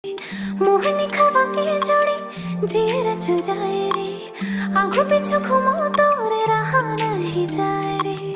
मोहनी खवा के जोड़ी जीर चुराए रे आँखों पीछू घुमाओ तो